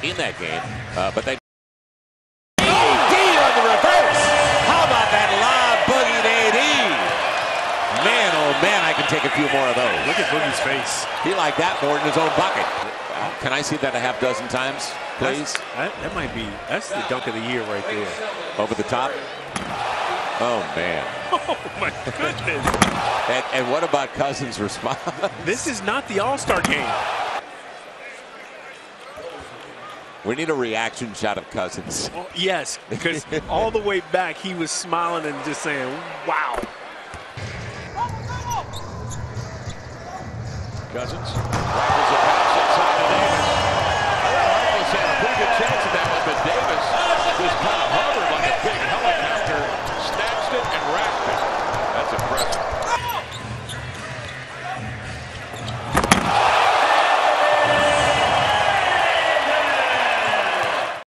in that game, but they. AD on the reverse. How about that lob boogie to AD? Man, oh man, I can take a few more of those. Look at Boogie's face. He liked that more than his own bucket. Can I see that a half dozen times, please? That might be, that's the dunk of the year right there. Over the top. Oh man. Oh my goodness. And what about Cousins' response? This is not the All-Star game. We need a reaction shot of Cousins. Well, yes, because all the way back he was smiling and just saying, wow. Cousins.